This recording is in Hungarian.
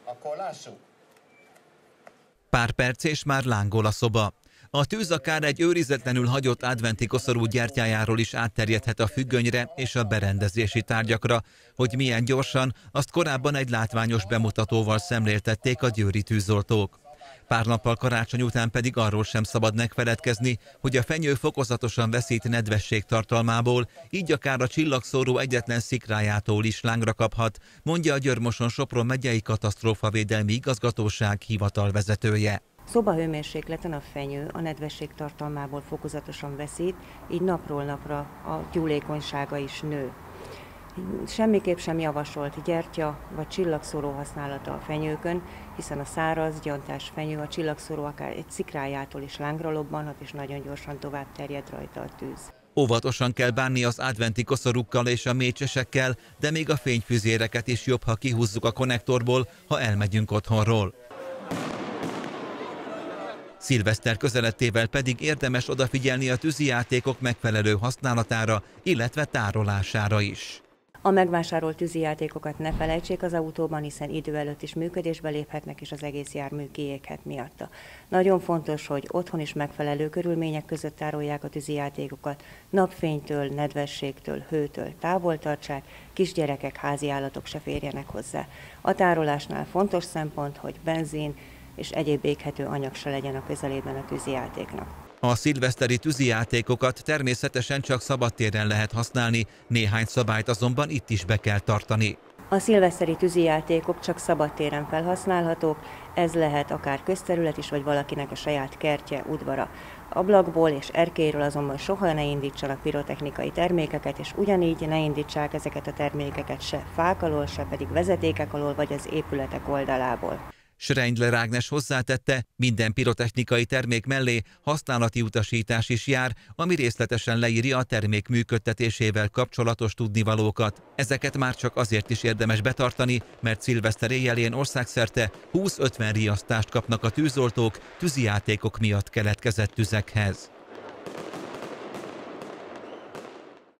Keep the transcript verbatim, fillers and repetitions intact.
Akkor lássuk. Pár perc és már lángol a szoba. A tűz akár egy őrizetlenül hagyott adventi koszorú gyertyájáról is átterjedhet a függönyre és a berendezési tárgyakra. Hogy milyen gyorsan, azt korábban egy látványos bemutatóval szemléltették a győri tűzoltók. Pár nappal karácsony után pedig arról sem szabad megfeledkezni, hogy a fenyő fokozatosan veszít nedvesség tartalmából, így akár a csillagszóró egyetlen szikrájától is lángra kaphat, mondja a Győr-Moson-Sopron megyei katasztrófavédelmi igazgatóság hivatalvezetője. Szobahőmérsékleten a fenyő a nedvesség tartalmából fokozatosan veszít, így napról napra a gyúlékonysága is nő. Semmiképp sem javasolt gyertya vagy csillagszóró használata a fenyőkön, hiszen a száraz, gyantás fenyő, a csillagszóró akár egy szikrájától is lángra lobbanhat, és nagyon gyorsan tovább terjed rajta a tűz. Óvatosan kell bánni az adventi koszorúkkal és a mécsesekkel, de még a fényfüzéreket is jobb, ha kihúzzuk a konnektorból, ha elmegyünk otthonról. Szilveszter közelettével pedig érdemes odafigyelni a tűzijátékok megfelelő használatára, illetve tárolására is. A megvásárolt tűzijátékokat ne felejtsék az autóban, hiszen idő előtt is működésbe léphetnek, és az egész jármű kiéghet miatta. Nagyon fontos, hogy otthon is megfelelő körülmények között tárolják a tűzijátékokat, napfénytől, nedvességtől, hőtől távol tartsák, kisgyerekek, háziállatok se férjenek hozzá. A tárolásnál fontos szempont, hogy benzin és egyéb éghető anyag se legyen a közelében a tűzijátéknak. A szilveszteri tűzijátékokat természetesen csak szabadtéren lehet használni, néhány szabályt azonban itt is be kell tartani. A szilveszteri tűzijátékok csak szabadtéren felhasználhatók, ez lehet akár közterület is, vagy valakinek a saját kertje, udvara. Ablakból és erkélyről azonban soha ne indítsanak pirotechnikai termékeket, és ugyanígy ne indítsák ezeket a termékeket se fák alól, se pedig vezetékek alól, vagy az épületek oldalából. Schreindler Ágnes hozzátette, minden pirotechnikai termék mellé használati utasítás is jár, ami részletesen leírja a termék működtetésével kapcsolatos tudnivalókat. Ezeket már csak azért is érdemes betartani, mert szilveszter éjjelén országszerte húsz-ötven riasztást kapnak a tűzoltók tűzijátékok miatt keletkezett tüzekhez.